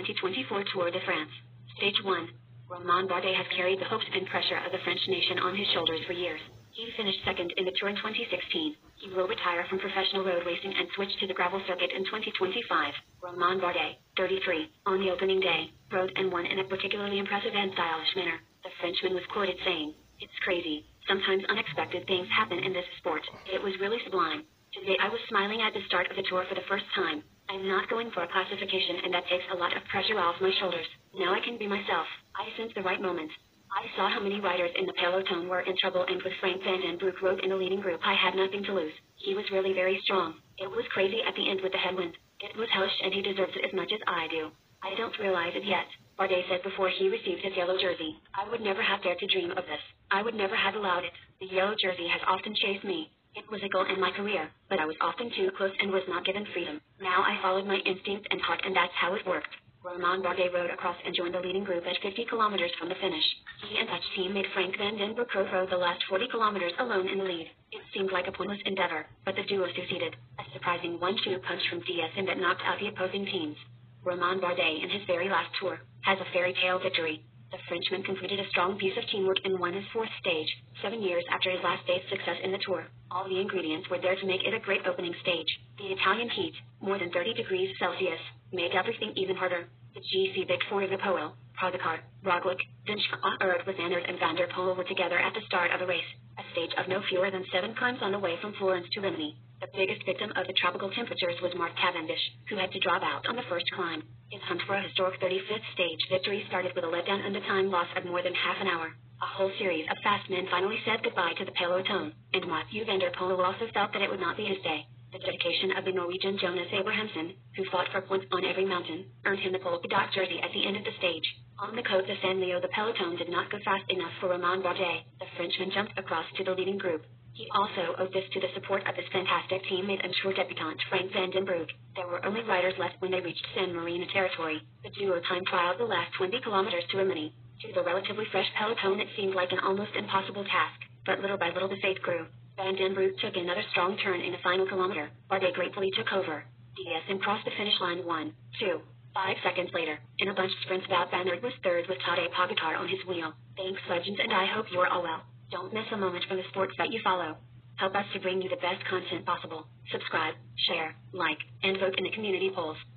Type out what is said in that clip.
2024 Tour de France. Stage 1. Romain Bardet has carried the hopes and pressure of the French nation on his shoulders for years. He finished second in the Tour in 2016. He will retire from professional road racing and switch to the gravel circuit in 2025. Romain Bardet, 33, on the opening day, rode and won in a particularly impressive and stylish manner. The Frenchman was quoted saying, "It's crazy. Sometimes unexpected things happen in this sport. It was really sublime. Today I was smiling at the start of the Tour for the first time. I'm not going for a classification, and that takes a lot of pressure off my shoulders. Now I can be myself. I sensed the right moment. I saw how many riders in the peloton were in trouble, and with Frank Van Den Broek rode in the leading group, I had nothing to lose. He was really very strong. It was crazy at the end with the headwind. It was hellish, and he deserves it as much as I do. I don't realize it yet," Bardet said before he received his yellow jersey. "I would never have dared to dream of this. I would never have allowed it. The yellow jersey has often chased me. It was a goal in my career, but I was often too close and was not given freedom. Now I followed my instinct and heart, and that's how it worked." Romain Bardet rode across and joined the leading group at 50 kilometers from the finish. He and Dutch teammate Frank Van Den Broek rode the last 40 kilometers alone in the lead. It seemed like a pointless endeavor, but the duo succeeded. A surprising 1-2 punch from DSM that knocked out the opposing teams. Romain Bardet, in his very last Tour, has a fairy tale victory. The Frenchman completed a strong piece of teamwork and won his fourth stage, 7 years after his last day's success in the Tour. All the ingredients were there to make it a great opening stage. The Italian heat, more than 30 degrees Celsius, made everything even harder. The GC Big Four of the Poel, Pogacar, Roglic, Vingegaard with Van Aert and Van der Poel were together at the start of the race, a stage of no fewer than 7 climbs on the way from Florence to Rimini. The biggest victim of the tropical temperatures was Mark Cavendish, who had to drop out on the first climb. His hunt for a historic 35th stage victory started with a letdown and a time loss of more than half an hour. A whole series of fast men finally said goodbye to the peloton, and Mathieu van der Poel also felt that it would not be his day. The dedication of the Norwegian Jonas Abrahamsen, who fought for points on every mountain, earned him the polka dot jersey at the end of the stage. On the Côte de Saint Leo, the peloton did not go fast enough for Romain Bardet. The Frenchman jumped across to the leading group. He also owed this to the support of his fantastic teammate and Tour debutant Frank Van Den Broek. There were only riders left when they reached San Marino territory. The duo time trialed the last 20 kilometers to Rimini. To the relatively fresh peloton, it seemed like an almost impossible task, but little by little the faith grew. Van Den Broek took another strong turn in the final kilometer. Bardet gratefully took over. DSM crossed the finish line 1, 2, 5 seconds later. In a bunched sprint, Wout van Aert was third with Tadej Pogacar on his wheel. Thanks, legends, and I hope you are all well. Don't miss a moment from the sports that you follow. Help us to bring you the best content possible. Subscribe, share, like, and vote in the community polls.